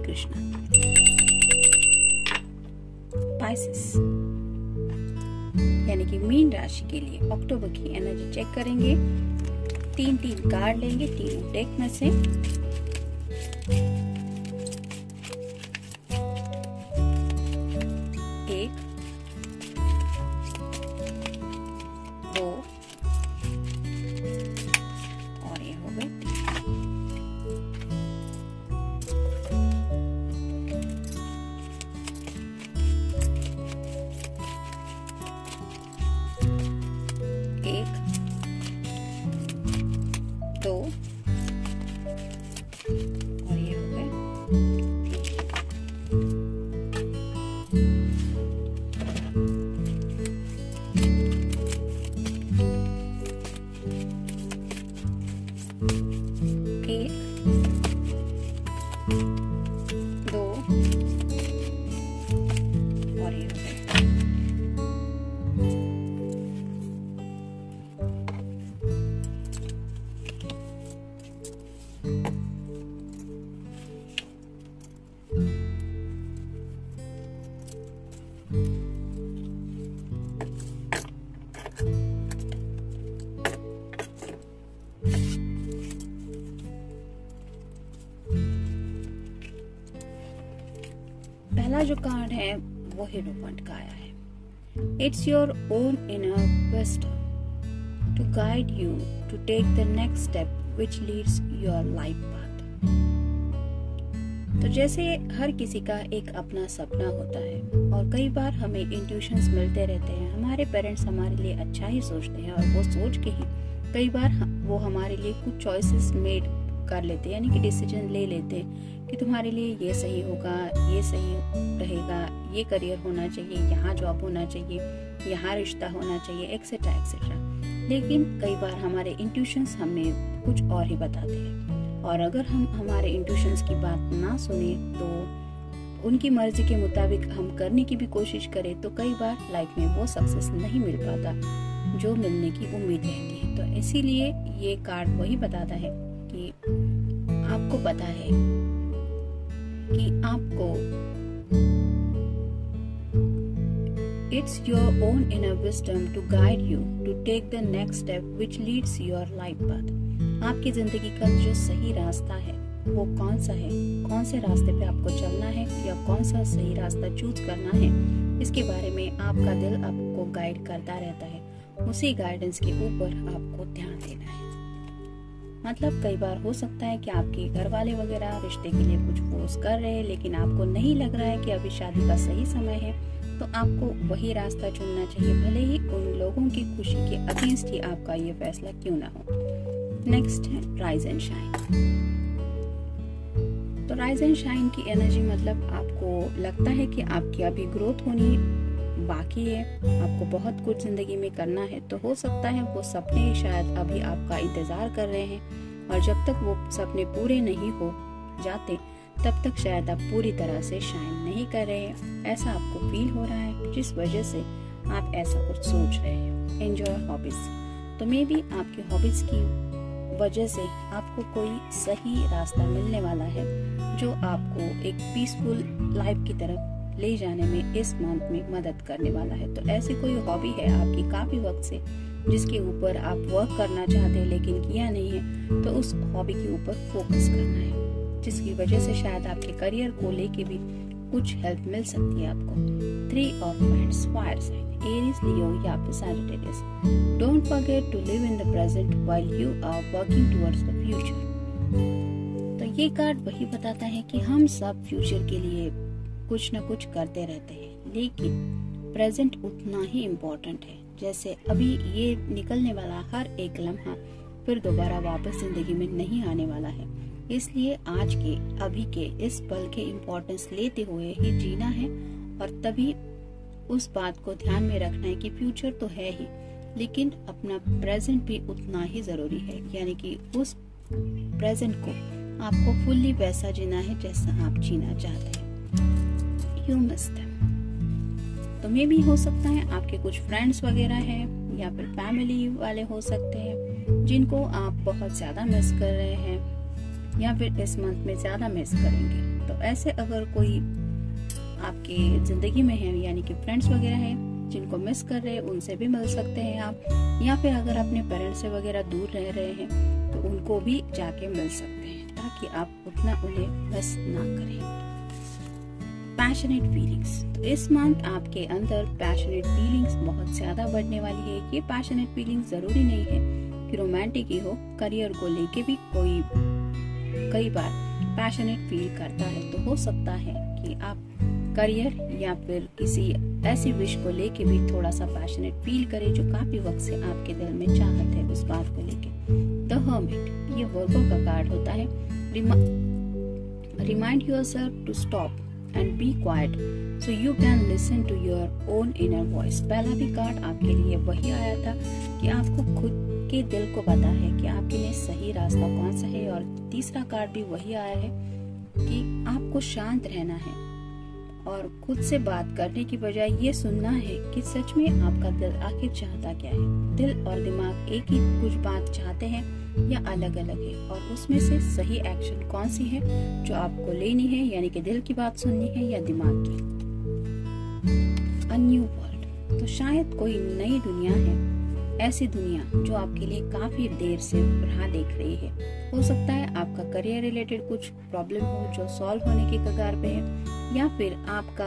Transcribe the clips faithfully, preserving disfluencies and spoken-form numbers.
Krishna. Pisces यानी कि mean राशि के लिए अक्टूबर की एनर्जी चेक करेंगे। तीन तीन कार्ड लेंगे तीनों डेक में से। एक, दो और ये हो गए एक, दो और ये हो गए एक, दो और ये हो गए पहला जो कार्ड है वो हीरोफेंट का आया है। It's your own inner wisdom to guide you to take the next step which leads your life path. तो जैसे हर किसी का एक अपना सपना होता है और कई बार हमें इंट्यूशंस मिलते रहते हैं। हमारे पेरेंट्स हमारे लिए अच्छा ही सोचते हैं और वो सोच के ही कई बार वो हमारे लिए कुछ चॉइसेस मेड कर लेते हैं, यानी कि डिसीजन ले लेते हैं कि तुम्हारे लिए ये सही होगा, ये सही रहेगा, ये करियर होना चाहिए, यहाँ जॉब होना चाहिए, यहाँ रिश्ता होना चाहिए, एक्सेट्रा एक्सेट्रा। लेकिन कई बार हमारे इंट्यूशंस हमें कुछ और ही बताते हैं और अगर हम हमारे इंट्यूशंस की बात ना सुने तो उनकी मर्जी के मुताबिक हम करने की भी कोशिश करें तो कई बार लाइफ में वो सक्सेस नहीं मिल पाता जो मिलने की उम्मीद रहती है। तो इसीलिए ये कार्ड वही बताता है कि आपको पता है कि आपको it's your own inner wisdom to guide you to take the next step which leads your life path. आपकी जिंदगी का जो सही रास्ता है वो कौन सा है, कौन से रास्ते पे आपको चलना है या कौन सा सही रास्ता चूज करना है, इसके बारे में आपका दिल आपको गाइड करता रहता है। उसी गाइडेंस के ऊपर आपको ध्यान देना है। मतलब कई बार हो सकता है कि आपके घर वाले वगैरह रिश्ते के लिए कुछ फोर्स कर रहे हैं लेकिन आपको नहीं लग रहा है कि अभी शादी का सही समय है, तो आपको वही रास्ता चुनना चाहिए, भले ही उन लोगों की खुशी के अगेंस्ट ही आपका ये फैसला क्यों ना हो। नेक्स्ट है राइज एंड शाइन। तो राइज एंड शाइन की एनर्जी मतलब आपको लगता है कि आपकी अभी ग्रोथ होनी बाकी है, आपको बहुत कुछ जिंदगी में करना है। तो हो सकता है वो सपने शायद अभी आपका इंतजार कर रहे हैं और जब तक वो सपने पूरे नहीं हो जाते तब तक शायद आप पूरी तरह से शाइन नहीं कर रहे हैं। ऐसा आपको फील हो रहा है जिस वजह से आप ऐसा कुछ सोच रहे हैं। Enjoy hobbies. तो मे बी आपकी हॉबीज की वजह से आपको कोई सही रास्ता मिलने वाला है जो आपको एक पीसफुल लाइफ की तरफ ले जाने में इस मंथ में मदद करने वाला है। तो ऐसी कोई हॉबी है आपकी काफी वक्त से जिसके ऊपर आप वर्क करना चाहते हैं लेकिन किया नहीं है, तो उस हॉबी के ऊपर फोकस करना है जिसकी वजह से शायद आपके करियर को लेके भी कुछ हेल्प मिल सकती है आपको। Three of wands, fire sign, Aries, Leo या फिर Sagittarius. Don't forget to live in the present while you are working towards the future. तो ये कार्ड वही बताता है कि हम सब फ्यूचर के लिए कुछ न कुछ करते रहते हैं लेकिन प्रेजेंट उतना ही इम्पोर्टेंट है। जैसे अभी ये निकलने वाला हर एक लम्हा फिर दोबारा वापस जिंदगी में नहीं आने वाला है, इसलिए आज के अभी के इस पल के इम्पोर्टेंस लेते हुए ही जीना है और तभी उस बात को ध्यान में रखना है कि फ्यूचर तो है ही लेकिन अपना प्रेजेंट भी उतना ही जरूरी है, यानी कि उस प्रेजेंट को आपको फुल्ली वैसा जीना है जैसा आप जीना चाहते हैं। You miss them। तो मे भी हो सकता है आपके कुछ फ्रेंड्स वगैरह हैं या फिर फैमिली वाले हो सकते हैं जिनको आप बहुत ज्यादा मिस कर रहे हैं या फिर इस मंथ में ज्यादा मिस करेंगे। तो ऐसे अगर कोई आपके जिंदगी में है, यानी कि फ्रेंड्स वगैरह हैं जिनको मिस कर रहे हैं, उनसे भी मिल सकते हैं आप, या फिर अगर अपने पेरेंट्स से वगैरह दूर रह रहे हैं तो उनको भी जाके मिल सकते हैं, ताकि आप उतना उन्हें मिस ना करें। पैशनेट फीलिंग्स, तो इस मंथ आपके अंदर पैशनेट फीलिंग्स बहुत ज्यादा बढ़ने वाली है। ये पैशनेट फीलिंग्स जरूरी नहीं है कि रोमांटिक ही हो, करियर को लेके भी कोई कई बार पैशनेट फील करता है, तो हो सकता है कि आप करियर या फिर किसी ऐसी विश को लेके भी थोड़ा सा पैशनेट फील करें जो काफी वक्त से आपके दिल में चाहत है उस बात को लेके। द हर्मिट, ये वर्गो का कार्ड होता है। Remind yourself to stop and be quiet so you can listen to your own inner voice। पहला भी कार्ड आपके लिए वही आया था कि आपको खुद के दिल को पता है कि आपके लिए सही रास्ता कौन सा है, और तीसरा कार्ड भी वही आया है कि आपको शांत रहना है और खुद से बात करने की बजाय ये सुनना है कि सच में आपका दिल आखिर चाहता क्या है। दिल और दिमाग एक ही कुछ बात चाहते हैं या अलग अलग है, और उसमें से सही एक्शन कौन सी है जो आपको लेनी है, यानी कि दिल की बात सुननी है या दिमाग की। अ न्यू वर्ल्ड, तो शायद कोई नई दुनिया है, ऐसी दुनिया जो आपके लिए काफी देर से राह देख रही है। हो सकता है आपका करियर रिलेटेड कुछ प्रॉब्लम हो जो सॉल्व होने की कगार पे है, या फिर आपका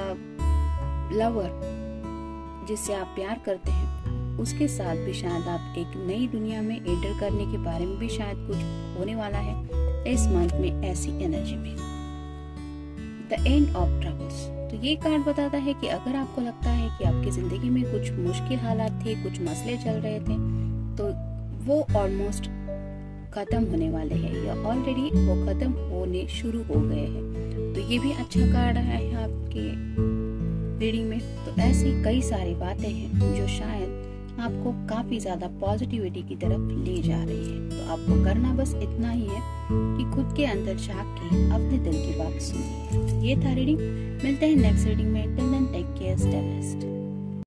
लवर जिससे आप प्यार करते हैं उसके साथ भी शायद आप एक नई दुनिया में एंटर करने के बारे में भी शायद कुछ होने वाला है इस मंथ में, ऐसी एनर्जी में। द एंड ऑफ ट्रबल्स, तो ये कार्ड बताता है कि अगर आपको लगता है कि आपकी जिंदगी में कुछ मुश्किल हालात थे, कुछ मसले चल रहे थे, तो वो ऑलमोस्ट खत्म होने वाले हैं या ऑलरेडी वो खत्म होने शुरू हो गए हैं। तो ये भी अच्छा कार्ड आया है आपके रीडिंग में। तो ऐसी कई सारी बातें हैं जो शायद आपको काफी ज्यादा पॉजिटिविटी की तरफ ले जा रही है। तो आपको करना बस इतना ही है कि खुद के अंदर झांक के अपने दिल की बात सुनिए। ये था रीडिंग, मिलते हैं नेक्स्ट रीडिंग में। Till then take care, stay blessed.